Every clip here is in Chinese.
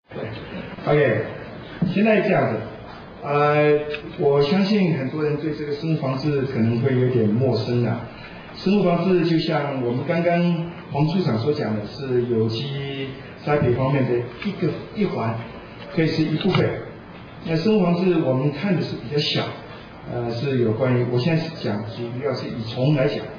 OK， 现在这样子，我相信很多人对这个生物防治可能会有点陌生啊。生物防治就像我们刚刚黄处长所讲的，是有机栽培方面的一环，可以是一部分。那生物防治我们看的是比较小，是有关于，我现在是讲主要是以虫来讲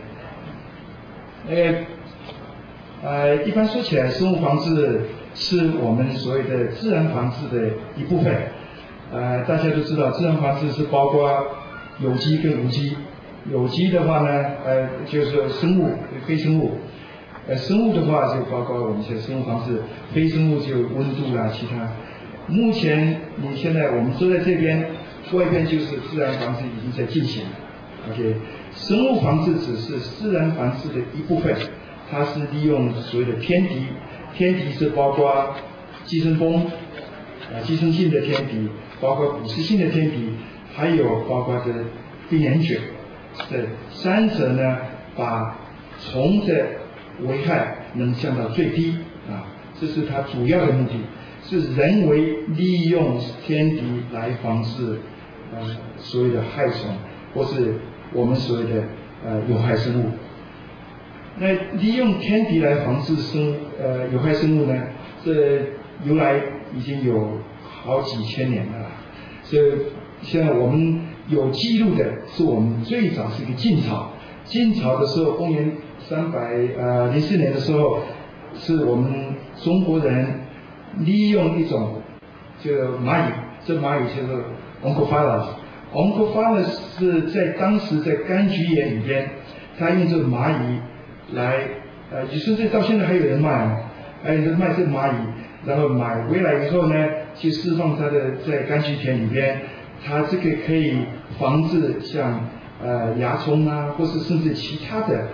，OK。一般说起来，生物防治是我们所谓的自然防治的一部分。大家都知道，自然防治是包括有机跟无机。有机的话呢，就是生物、非生物。生物的话就包括我们现在生物防治，非生物就温度啦，其他。目前你现在我们坐在这边，外边就是自然防治已经在进行了。OK， 生物防治只是自然防治的一部分。它是利用所谓的天敌，天敌是包括寄生蜂，寄生性的天敌，包括捕食性的天敌，还有包括这病原菌，这三者呢，把虫的危害能降到最低啊，这是它主要的目的，是人为利用天敌来防治所谓的害虫，或是我们所谓的有害生物。那利用天敌来防治有害生物呢？这由来已经有好几千年了。所以现在我们有记录的是我们最早是一个晋朝，晋朝的时候，公元304年的时候，是我们中国人利用一种这个蚂蚁，这蚂蚁叫做 Oncophallus 是在当时在柑橘园里边，他用这个蚂蚁来，甚至到现在还有人卖，还有人卖这蚂蚁，然后买回来以后呢，去释放它的在柑橘田里边，它这个可以防治像蚜虫啊，或是甚至其他的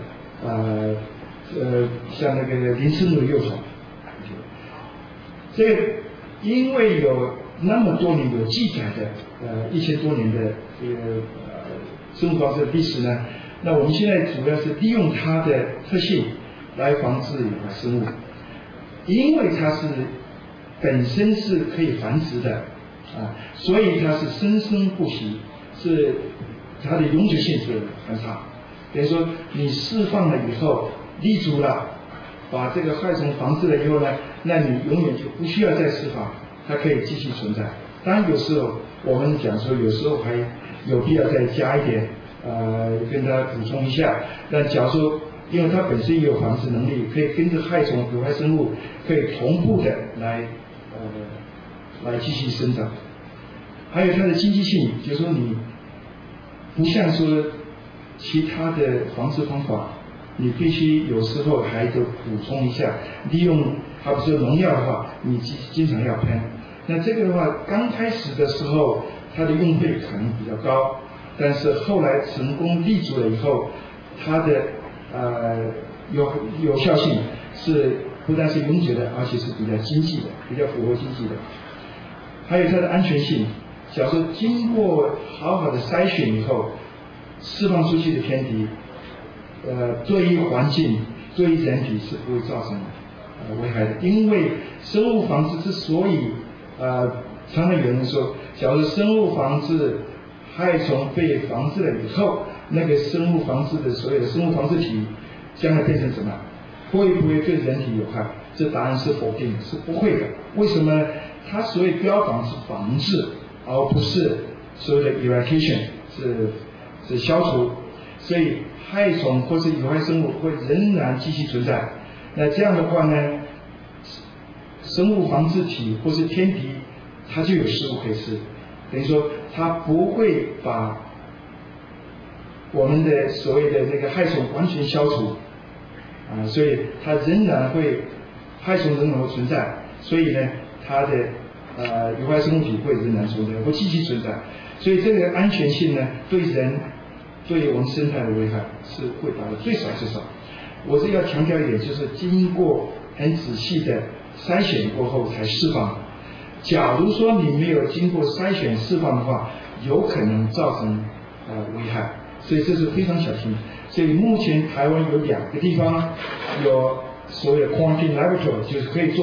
像那个鳞翅目的幼虫。这个因为有那么多年有记载的1000多年的这个生物防治的历史呢。那我们现在主要是利用它的特性来防治有害生物，因为它是本身是可以繁殖的所以它是生生不息，是它的永久性是很差。等于说你释放了以后立足了，把这个害虫防治了以后呢，那你永远就不需要再释放，它可以继续存在。当然有时候我们讲说有时候还有必要再加一点。跟大家补充一下，那假如说，因为它本身也有繁殖能力，可以跟着害虫、有害生物可以同步的来继续生长。还有它的经济性，就是说你不像说其他的防治方法，你必须有时候还得补充一下，利用，好比说农药的话，你经常要喷。那这个的话，刚开始的时候，它的用费可能比较高。但是后来成功立足了以后，它的有效性是不但是永久的，而且是比较经济的，比较符合经济的。还有它的安全性，假如说经过好好的筛选以后，释放出去的天敌，对于环境、对于人体是不会造成危害的。因为生物防治之所以常常有人说，假如生物防治害虫被防治了以后，那个生物防治的所有的生物防治体将来变成什么？会不会对人体有害？这答案是否定的，是不会的。为什么？它所谓标榜是防治，而不是所谓的 eradication， 是消除。所以害虫或是有害生物会仍然继续存在。那这样的话呢，生物防治体或是天敌，它就有食物可以吃。等于说，它不会把我们的所谓的那个害虫完全消除，所以它仍然会害虫仍然会存在，所以呢，它的有害生物体会仍然存在，会继续存在，所以这个安全性呢，对人对我们生态的危害是会达到最少。我这要强调一点，就是经过很仔细的筛选过后才释放。假如说你没有经过筛选释放的话，有可能造成危害，所以这是非常小心。所以目前台湾有2个地方有所谓的 quarantine laboratory， 就是可以做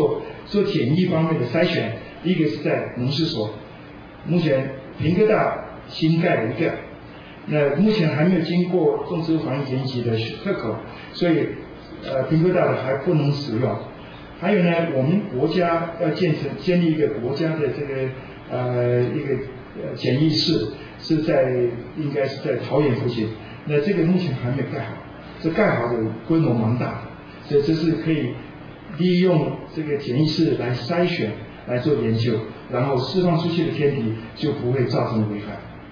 做检疫方面的筛选，一个是在农事所，目前屏科大新盖了一个，那目前还没有经过动植物防疫检疫局的许可，所以屏科大的还不能使用。还有呢，我们国家要建立一个国家的这个一个检疫室，应该是在桃园附近，那这个目前还没有盖好，这盖好的规模蛮大的，所以这是可以利用这个检疫室来筛选来做研究，然后释放出去的天敌就不会造成危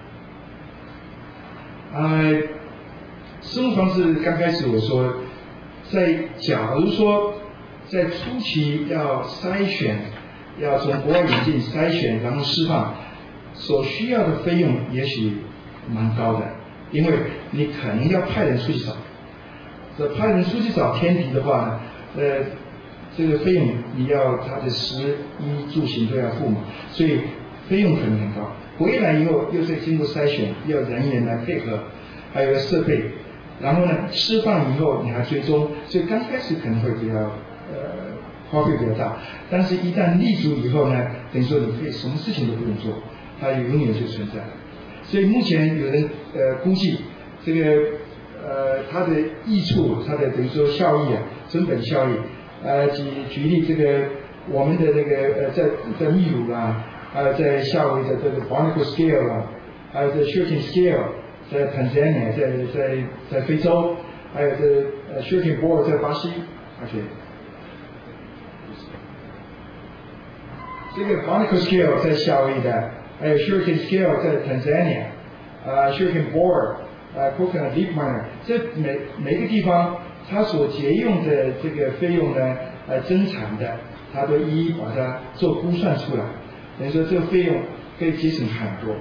害。生物防治刚开始我说，假如说在初期要筛选，要从国外引进筛选，然后释放，所需要的费用也许蛮高的，因为你可能要派人出去找，这派人出去找天敌的话呢，这个费用你要他的食衣住行都要付嘛，所以费用可能很高。回来以后又是经过筛选，要人员来配合，还有设备，然后呢释放以后你还追踪，所以刚开始可能会比较花费比较大，但是一旦立足以后呢，等于说你可以什么事情都不用做，它永远就存在。所以目前有人估计这个它的益处，它的等于说效益啊，成本效益，举例这个我们的那个在秘鲁啊，还有在夏威夷的这个 Barnacle Scale 啊，还有在 Shirking Scale 在 Tanzania 在非洲，还有这Shirking Borer 在巴西 ，OK。这个 Barnacle Scale 在夏威夷的，还有 Shirking Scale 在 Tanzania，Shirking Borer，Coconut Leaf Miner， 这每个地方它所节用的这个费用呢，增产的，它都一一把它做估算出来，等于说这个费用可以节省很多。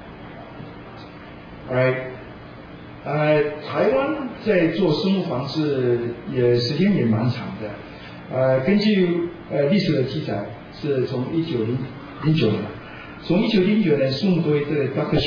台湾在做生物防治时间也蛮长的，根据历史的记载。是从1909年，从1909年宋多威的 Dr.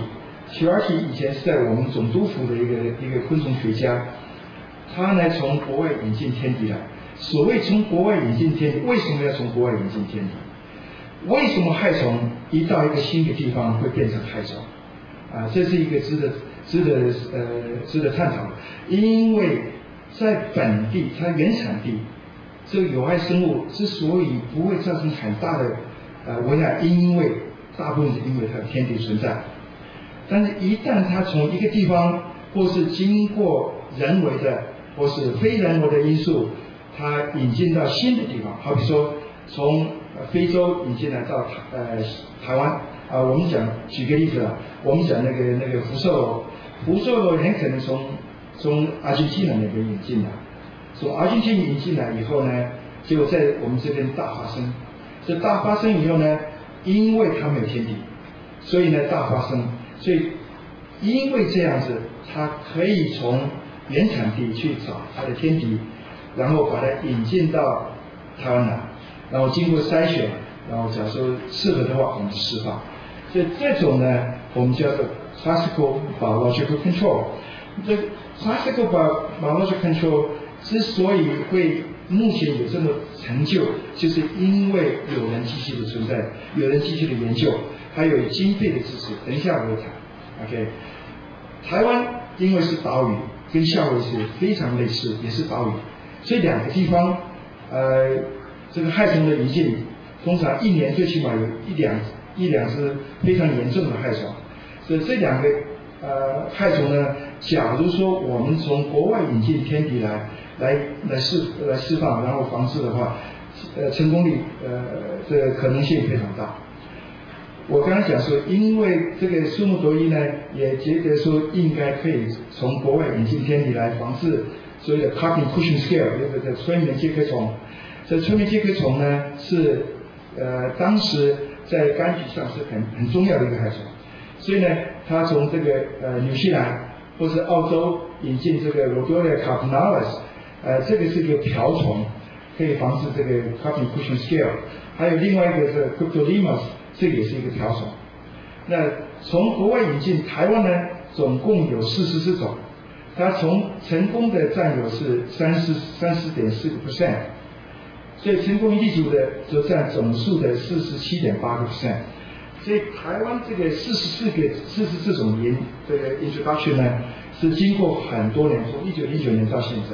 Shiwaki 以前是在我们总督府的一个昆虫学家，他呢从国外引进天敌来。所谓从国外引进天敌，为什么要从国外引进天敌？为什么害虫一到一个新的地方会变成害虫？这是一个值得探讨的，因为在本地它原产地。这个有害生物之所以不会造成很大的危害，因为大部分是因为它的天敌存在。但是，一旦它从一个地方，或是经过人为的或是非人为的因素，它引进到新的地方，好比说从非洲引进来到台湾我们举个例子我们讲那个福寿螺很可能从阿根廷那边引进来。从阿根廷引进来以后呢，就在我们这边大发生。这大发生以后呢，因为它没有天敌，所以呢大发生。所以因为这样子，它可以从原产地去找它的天敌，然后把它引进到台湾来，然后经过筛选，然后假如说适合的话，我们释放。所以这种呢，我们叫做 classical biological control。这 classical biological control。之所以会目前有这么成就，就是因为有人机器的存在，有人机器的研究，还有经费的支持。等一下我会谈 ，OK。台湾因为是岛屿，跟夏威夷是非常类似，也是岛屿，所以两个地方，这个害虫的引进，通常一年最起码有一两只非常严重的害虫。所以这两个害虫呢，假如说我们从国外引进天敌来释放，然后防治的话，成功率这个可能性非常大。我刚才讲说，因为这个树木夺一呢，也觉得说应该可以从国外引进天敌来防治所谓的 Carping Cushing Scale， 有个催眠介壳虫。这催眠介壳虫呢是当时在柑橘上是很重要的一个害虫，所以呢，它从这个纽西兰或是澳洲引进这个 Rhodolia carpinalis。这个是一个瓢虫，可以防治这个 Carping Cushing Scale。还有另外一个是 Cryptolemus， 这个也是一个瓢虫。那从国外引进台湾呢，总共有44种，它成功的占有是30.4%。 所以成功一地主的就占总数的47.8%。所以台湾这个44种这个 introduction 呢，是经过很多年，从1909年到现在。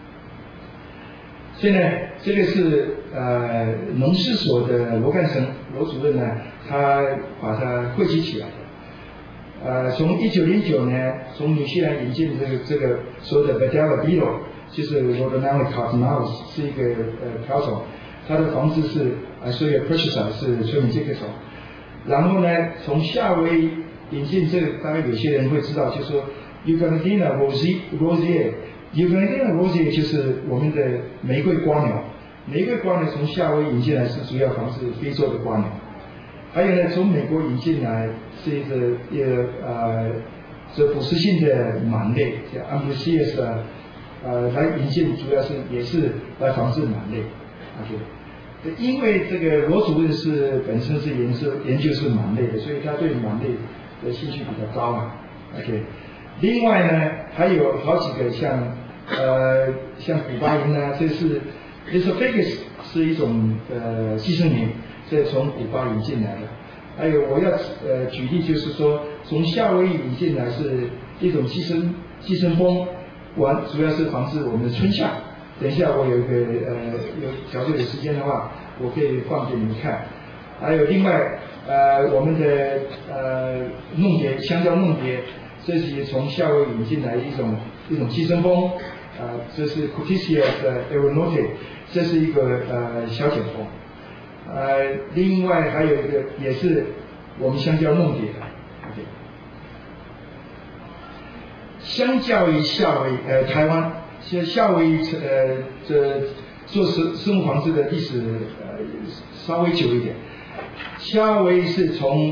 所以呢，这个是农事所的罗干生罗主任呢，他把它汇集起来的。从1909年从纽西兰引进这个所谓的 Vadella Beetle， 就是 Rhodonella cardinalis 是一个瓢虫，它的防治是所以 Persica 是催眠介壳虫。然后呢，从夏威夷引进这个，大概有些人会知道，就是说 Ugandina rosea。Ugandina rosea 就是我们的玫瑰瓜鸟，玫瑰瓜鸟从夏威夷引进来是主要防治非洲的瓜鸟。还有呢，从美国引进来是一个这捕食性的螨类，叫 Amblyseius 来引进，主要也是来防治螨类。OK， 因为这个罗主任本身是研究是螨类的，所以他对螨类的兴趣比较高嘛。OK， 另外呢，还有好几个像古巴蝇啊，这是 Esophagus 是一种寄生蝇。这从古巴引进来的，还有我要举例，就是说从夏威夷引进来是一种寄生蜂，主要是防治我们的春夏。等一下我有一个假如有时间的话，我可以放给你们看。还有另外我们的弄蝶，香蕉弄蝶，这是从夏威夷引进来一种寄生蜂，这是 Cutisia aeronautica， 这是一个小碱蜂。另外还有一个也是我们香蕉弄蝶的。OK， 相较于台湾，其实夏威夷这做生物防治的历史稍微久一点。夏威夷是从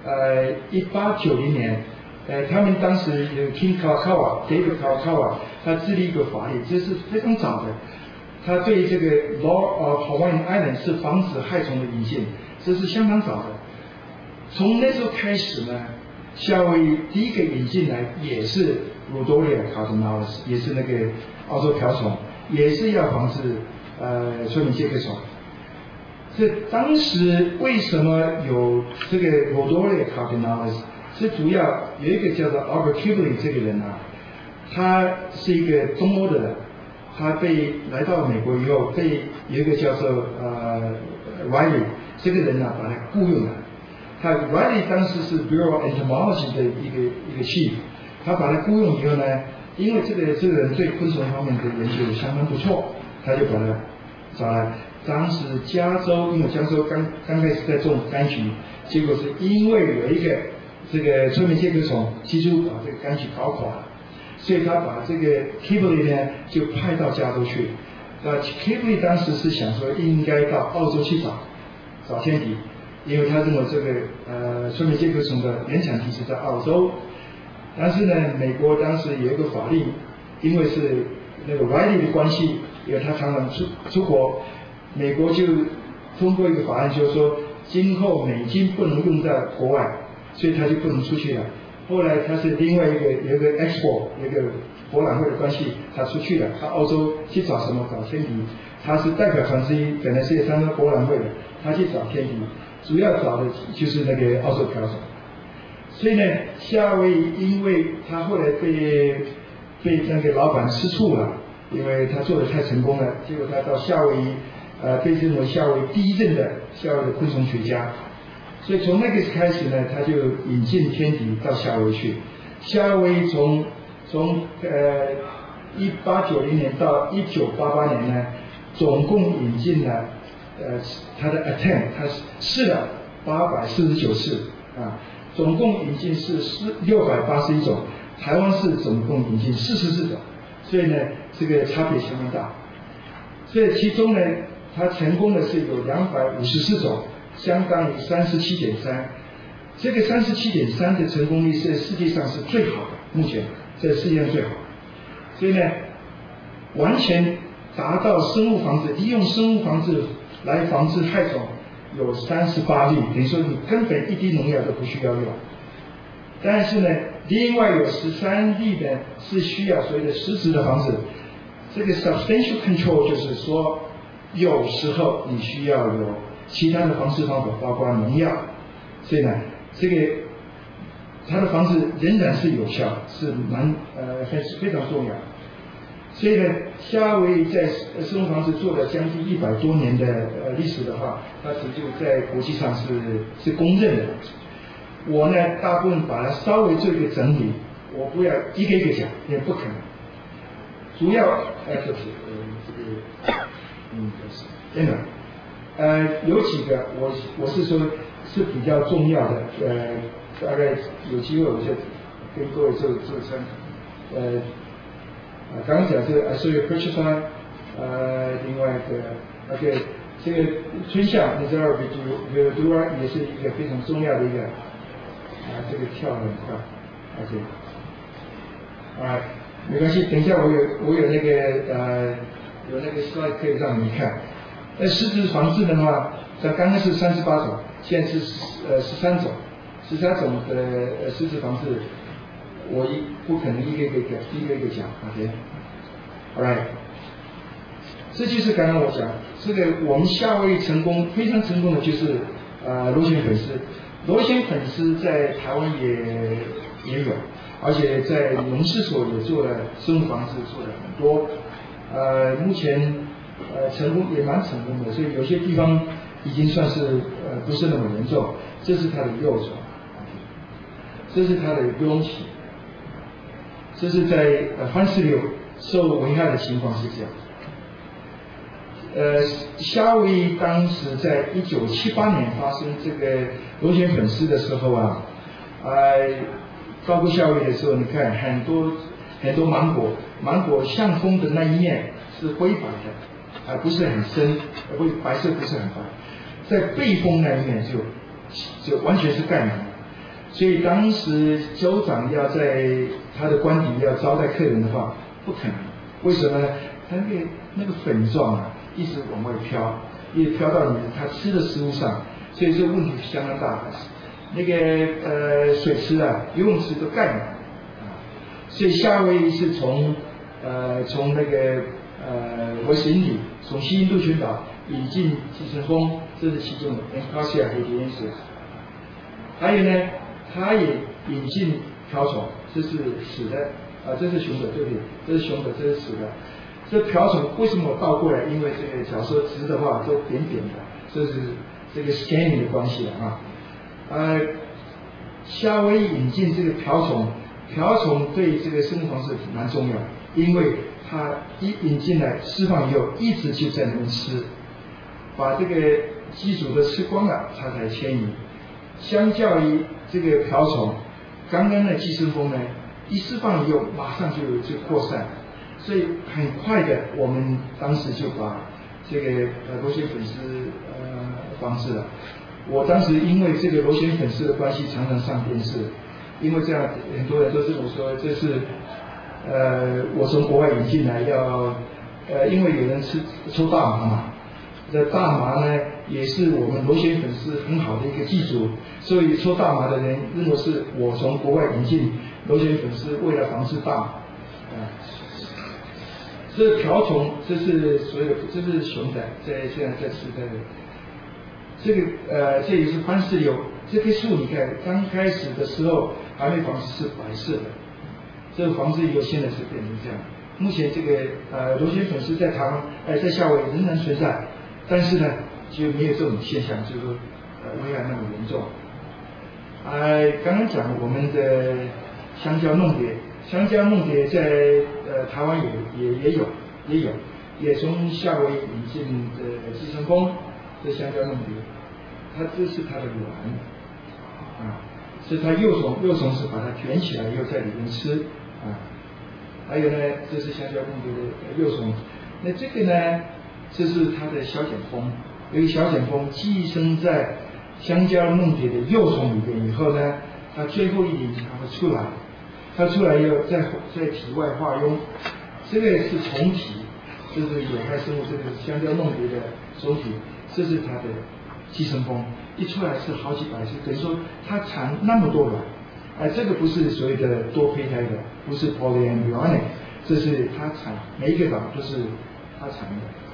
1890年，他们当时有 King Kalakaua，David Kalakaua， 他制定一个法律，这是非常早的。他对这个 Law of Hawaiian Islands 是防止害虫的引进，这是相当早的。从那时候开始呢，夏威夷第一个引进来也是 Rhodonella cardinalis， 也是那个澳洲瓢虫，也是要防治催眠介壳虫。这当时为什么有这个 Rhodonella cardinalis？ 是主要有一个叫做 Albert Kibble 这个人啊，他是一个东欧的人。他来到美国以后，有一个叫做Riley 这个人呢，把他雇佣了。Riley 当时是 Bureau of Entomology 的一个 chief， 他把他雇佣以后呢，因为这个人对昆虫方面的研究相当不错，他就把他找来。当时加州，因为加州刚开始在种柑橘，结果是因为有一个这个催眠介壳虫，几乎把这个柑橘搞垮了。所以他把这个 Kibble 呢就派到加州去。Kibble 当时是想说应该到澳洲去找天敌，因为他认为这个催眠介壳虫的原产地是在澳洲。但是呢，美国当时有一个法令，因为是那个 Riley 的关系，因为他常常出国，美国就通过一个法案，就是说今后美金不能用在国外，所以他就不能出去了。后来他是另外有一个 Expo 有一个博览会的关系，他出去了，他澳洲去找什么？找天敌。他是代表团之一，本来是也参加博览会的，他去找天敌，主要找的就是那个澳洲瓢虫。所以呢，夏威夷因为他后来被那个老板吃醋了，因为他做的太成功了，结果他到夏威夷被认为夏威夷第一任的夏威夷的昆虫学家。所以从那个开始呢，他就引进天敌到夏威夷去。夏威夷从1890年到1988年呢，总共引进了他的 attempt， 他试了849次啊，总共引进是681种，台湾是总共引进44种，所以呢，这个差别相当大。所以其中呢，他成功的是有254种。相当于37.3%，这个37.3%的成功率是世界上是最好的，目前在世界上最好。所以呢，完全达到生物防治，利用生物防治来防治害虫有38例，等于说你根本一滴农药都不需要用。但是呢，另外有13例呢是需要所谓的实质的防治。这个 substantial control 就是说， 有时候你需要有其他的方式方法，包括农药，所以呢，这个它的方式仍然是有效，是非常重要。所以呢，夏威夷在生物防治做了将近100多年的历史的话，它成就在国际上是公认的。我呢，大部分把它稍微做一个整理，我不要一个一个讲，也不可能。主要真的有几个我是说是比较重要的，大概有机会我就跟各位做参考。刚刚讲这个Azalia purpurea，另外一个这个春象 Nazara verdura 也是一个非常重要的一个这个跳得很快，OK，没关系，等一下我有那个有那个 slide 可以让你看。那湿质防治的话，像刚刚是38种，现在是13种的湿质防治，我不可能一个一个讲 ，OK，all right， 这就是刚刚我讲这个我们夏威夷非常成功的就是螺旋粉丝，螺旋粉丝在台湾也有，而且在农事所也做了生物防治，做了很多，目前成功也蛮成功的，所以有些地方已经算是不是那么严重。这是它的幼虫，这是它的幼体，这是在番石榴受危害的情况是这样。夏威夷当时在1978年发生这个螺旋粉丝的时候啊，照顾夏威夷的时候，你看很多芒果向风的那一面是灰白的，不是很深，白色不是很白，在背风那一面就完全是盖满了。所以当时州长要在他的官邸要招待客人的话，不可能。为什么呢？他那个粉状啊，一直往外飘，一直飘到他吃的食物上，所以这个问题相当大。那个水池啊、游泳池都盖满了所以夏威夷是从那个West Indies，从西印度群岛引进寄生蜂，这是其中的 Encarsia haitiensis。还有呢，它也引进瓢虫，这是死的这是雄的，对不对？这是雄的，这是死的。这瓢虫为什么我倒过来？因为这个假如说直的话都扁扁的，这是这个 scanning 的关系了啊。夏威夷引进这个瓢虫对这个生物防治蛮重要，因为它一引进来释放以后，一直就在那边吃，把这个机组都吃光了，它才迁移。相较于这个瓢虫，刚刚的寄生蜂呢，一释放以后马上就扩散，所以很快的，我们当时就把这个螺旋粉丝防治了。我当时因为这个螺旋粉丝的关系，常常上电视，因为这样很多人都是我说这是我从国外引进来要因为有人抽大麻嘛。这大麻呢，也是我们螺旋粉丝很好的一个寄主，所以抽大麻的人认为是我从国外引进螺旋粉丝，为了防治大麻。这瓢虫，这是这是雄的，现在在吃的。这个这也是番石榴，这棵树你看刚开始的时候还没防治是白色的，这个防治以后现在是变成这样。目前这个螺旋粉丝在台湾在夏威夷仍然存在。但是呢，就没有这种现象，就是说危害那么严重。刚刚讲我们的香蕉弄蝶在台湾也有，也从夏威夷引进的寄生蜂，这香蕉弄蝶，这是它的卵所以它幼虫是把它卷起来，又在里面吃还有呢，这是香蕉弄蝶的幼虫，那这个呢？这是它的小碱蜂，由于小碱蜂寄生在香蕉弄蝶的幼虫里边以后呢，它最后一年它会出来，它出来以后在体外化蛹，这个是虫体，这是有害生物，这个是香蕉弄蝶的种体，这是它的寄生蜂，一出来是好几百只，等于说它产那么多卵，这个不是所谓的多胚胎的，不是 polyembryonic， 这是它产每一个卵都是它产的。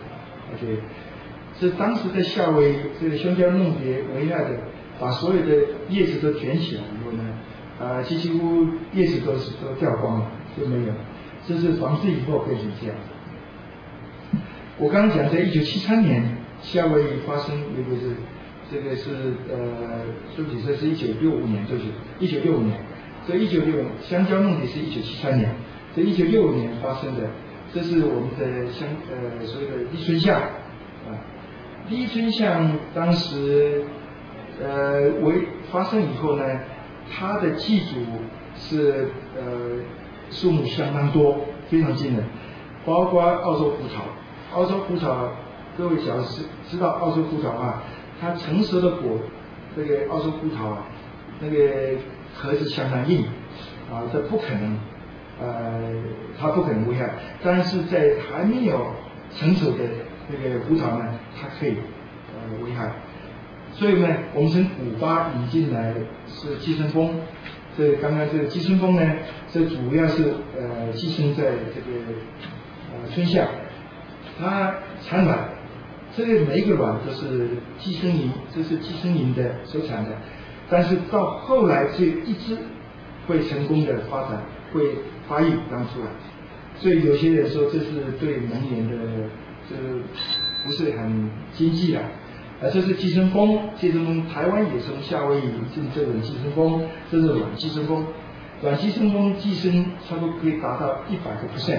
OK， 是当时的夏威夷这个香蕉弄蝶危害的，把所有的叶子都卷起来以后呢，几乎叶子都掉光了，就没有。这是防治以后变成这样。我刚刚讲，在1973年，夏威夷发生有一个是，这个是对不起，这是1965年，对不起，1965年。这1965香蕉弄蝶是1973年，这1965年发生的，这是我们的所谓的立春象啊。立春象当时发生以后呢，它的祭祖是数目相当多，非常惊人，包括澳洲葡萄。澳洲葡萄，各位假如知道澳洲葡萄啊，它成熟的果，这个澳洲葡萄啊，那个壳子相当硬啊，这不可能，它不可能危害。但是在还没有成熟的那个葡萄呢，它可以危害。所以呢，我们从古巴引进来是寄生蜂。这刚刚这个寄生蜂呢，这主要是寄生在这个春夏。它产卵，这个每一个卵都是寄生蝇，这是寄生蝇的所产的。但是到后来只有一只会成功的发展，会发育刚出来。所以有些人说这是对能源的这不是很经济的。这是寄生蜂，寄生蜂台湾也从夏威夷引进这种寄生蜂，这是卵寄生蜂。卵寄生蜂寄生差不多可以达到100%。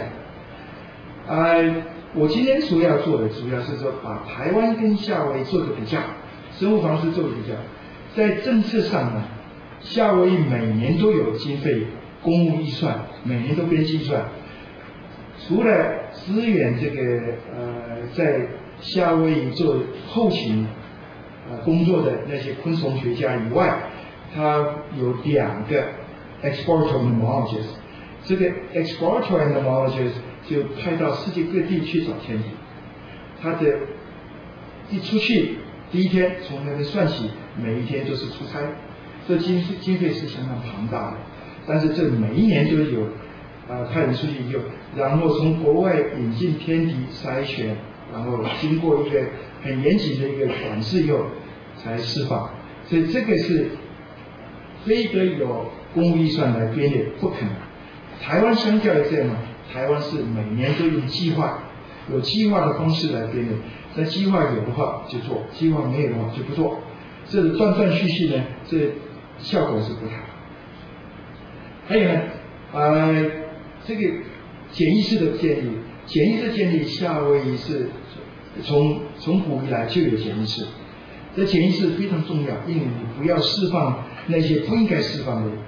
我今天主要做的主要是说把台湾跟夏威夷做个比较，生物防治做个比较。在政策上呢，夏威夷每年都有经费公务预算，每年都编计算。除了支援这个在夏威夷做后勤工作的那些昆虫学家以外，它有2个 explorer entomologists， 这个 explorer entomologists 就派到世界各地去找天敌，他的一出去第一天从那边算起，每一天都是出差，这经费是相当庞大的，但是这每一年都有派人出去以后，然后从国外引进天敌筛选，然后经过一个很严谨的一个管制以后才释放，所以这个是非得有公务预算来编列，不可能。台湾相较于这样嘛，台湾是每年都用计划，有计划的方式来编列。那计划有的话就做，计划没有的话就不做。这个断断续续呢，这效果是不太好。还有呢，这个检疫室的建立，检疫室建立，夏威夷是从古以来就有检疫室。这检疫室非常重要，因为你不要释放那些不应该释放的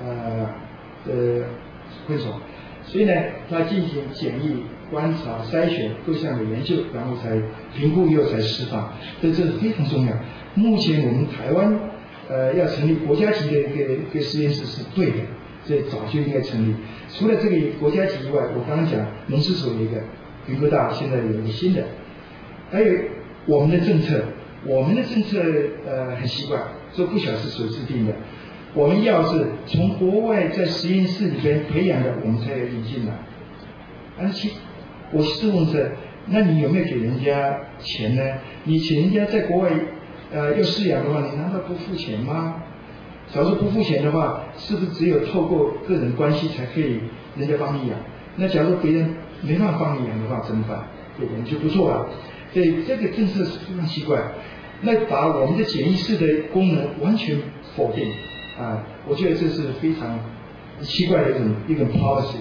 昆虫，所以呢，它进行检疫、观察、筛选各项的研究，然后才评估以后才释放，这是非常重要。目前我们台湾要成立国家级的一个实验室是对的，这早就应该成立。除了这个国家级以外，我刚刚讲农事所有一个，云科大现在有一个新的，还有我们的政策很奇怪，这不晓得是谁制定的。我们要是从国外在实验室里边培养的，我们才要引进来。而且我是问着，那你有没有给人家钱呢？你请人家在国外要饲养的话，你难道不付钱吗？假如不付钱的话，是不是只有透过个人关系才可以人家帮你养？那假如别人没办法帮你养的话怎么办？对不对？你就不做了。所以这个政策是非常奇怪，那把我们的检疫室的功能完全否定。我觉得这是非常奇怪的一种 policy。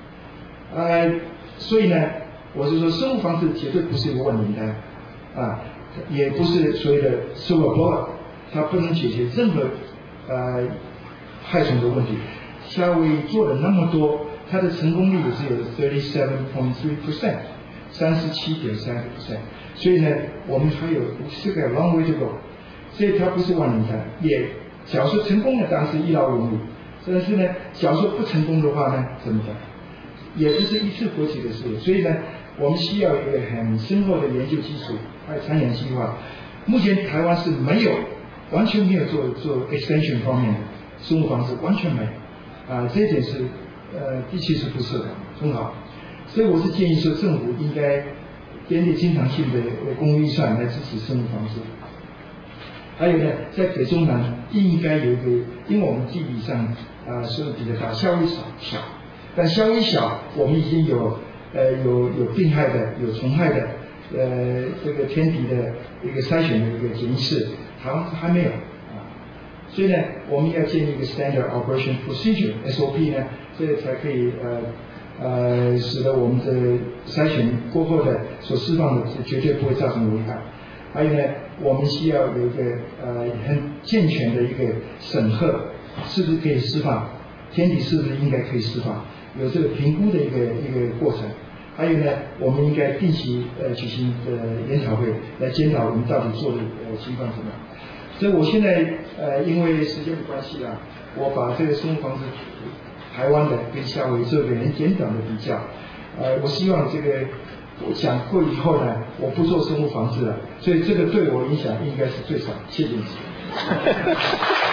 所以呢，我是说生物防治绝对不是一个万灵丹，也不是所谓的 silver bullet， 它不能解决任何害虫的问题。夏威夷做了那么多，它的成功率也只有 37.3%， 37.3%。所以呢，我们还有这个 long way to go， 所以它不是万灵丹，也假如说成功了，当然是一劳永逸。但是呢，假如说不成功的话呢，怎么办？也不是一次国际的事。所以呢，我们需要一个很深厚的研究基础，还有产业计划。目前台湾是完全没有做 extension 方面的生物防治，完全没有。这一点是的确是不适合，很好。所以我是建议说，政府应该编列经常性的公共预算来支持生物防治。还有呢，在北中南应该有一个，因为我们地理上收入比较大，效益小，但效益小，我们已经有病害的，有虫害的，这个天敌的一个筛选的一个检疫室，台湾还没有啊，所以呢，我们要建立一个 Standard Operation Procedure SOP 呢，这个才可以使得我们的筛选过后的所释放的绝对不会造成危害。还有呢，我们需要有一个很健全的一个审核，是不是可以释放，天敌是不是应该可以释放，有这个评估的一个过程。还有呢，我们应该定期举行研讨会来检讨我们到底做的情况怎么样。所以我现在因为时间的关系啊，我把这个生物防治台湾的跟夏威夷做个很简短的比较。我希望这个我讲过以后呢，我不做生物防治了，所以这个对我影响应该是最少。谢谢你。